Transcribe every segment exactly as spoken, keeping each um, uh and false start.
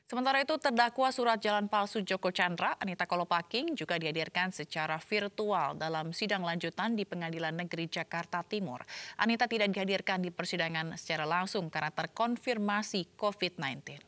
Sementara itu, terdakwa surat jalan palsu Joko Chandra, Anita Kolopaking, juga dihadirkan secara virtual dalam sidang lanjutan di Pengadilan Negeri Jakarta Timur. Anita tidak dihadirkan di persidangan secara langsung karena terkonfirmasi covid sembilan belas.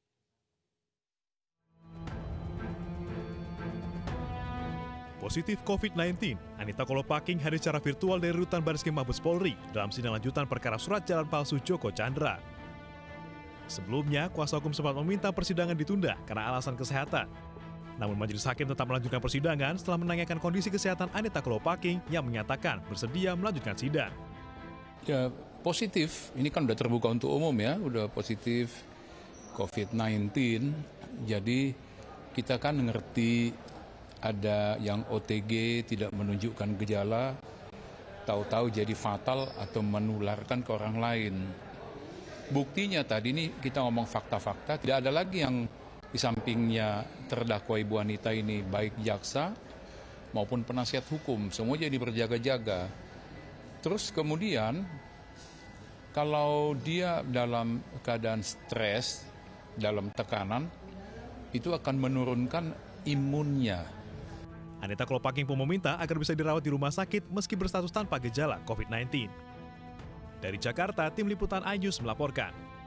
Positif covid sembilan belas, Anita Kolopaking hadir secara virtual dari Rutan Barreskrim Mabes Polri dalam sidang lanjutan perkara surat jalan palsu Joko Chandra. Sebelumnya, kuasa hukum sempat meminta persidangan ditunda karena alasan kesehatan. Namun majelis hakim tetap melanjutkan persidangan setelah menanyakan kondisi kesehatan Anita Kolopaking yang menyatakan bersedia melanjutkan sidang. Ya, positif. Ini kan udah terbuka untuk umum ya, udah positif covid sembilan belas. Jadi kita kan ngerti ada yang O T G tidak menunjukkan gejala, tahu-tahu jadi fatal atau menularkan ke orang lain. Buktinya tadi ini kita ngomong fakta-fakta, tidak ada lagi yang di sampingnya terdakwa Ibu Anita ini, baik jaksa maupun penasihat hukum, semua jadi berjaga-jaga. Terus kemudian, kalau dia dalam keadaan stres, dalam tekanan, itu akan menurunkan imunnya. Anita Kolopaking pun meminta agar bisa dirawat di rumah sakit meski berstatus tanpa gejala covid sembilan belas. Dari Jakarta, tim liputan iNews melaporkan.